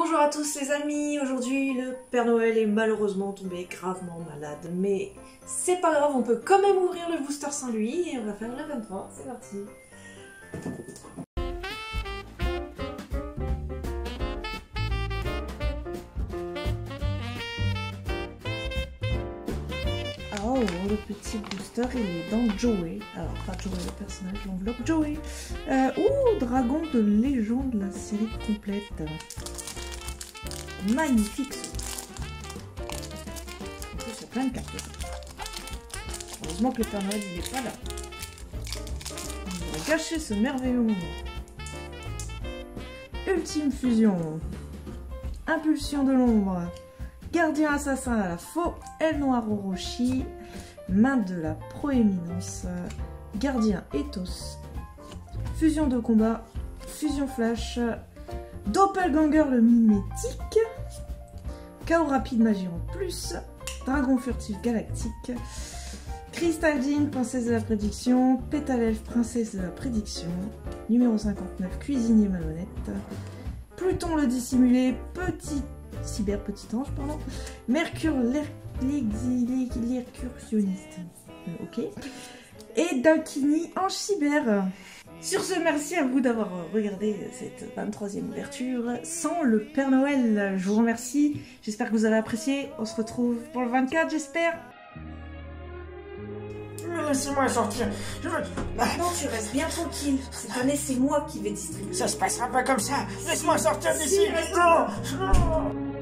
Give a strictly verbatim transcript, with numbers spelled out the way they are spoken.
Bonjour à tous les amis, aujourd'hui le Père Noël est malheureusement tombé gravement malade, mais c'est pas grave, on peut quand même ouvrir le booster sans lui et on va faire le vingt-trois, c'est parti. Oh, le petit booster il est dans Joey, alors pas Joey le personnage, l'enveloppe Joey. Euh, ouh, dragon de légende, la série complète. Magnifique. En plus, il y a plein de cartes. Heureusement que le Père Noël il n'est pas là. On va gâcher ce merveilleux moment. Ultime fusion. Impulsion de l'ombre. Gardien assassin à la faux. Aile noire Orochi. Main de la proéminence. Gardien ethos. Fusion de combat. Fusion flash. Doppelganger le mimétique. Chaos rapide magie en plus. Dragon furtif galactique. Crystaldine, princesse de la prédiction. Pétalelfe, princesse de la prédiction. Numéro cinquante-neuf, cuisinier malhonnête. Pluton le dissimulé, petit cyber petit ange, pardon. Mercure l'excursionniste. Euh, ok. Et Dakini ange cyber. Sur ce, merci à vous d'avoir regardé cette vingt-troisième ouverture sans le Père Noël. Je vous remercie. J'espère que vous avez apprécié. On se retrouve pour le vingt-quatre, j'espère. Laissez-moi sortir. Je veux... Maintenant, tu restes bien tranquille. Cette année, c'est moi qui vais distribuer. Ça se passera pas comme ça. Laisse-moi sortir d'ici. Si, Non, non.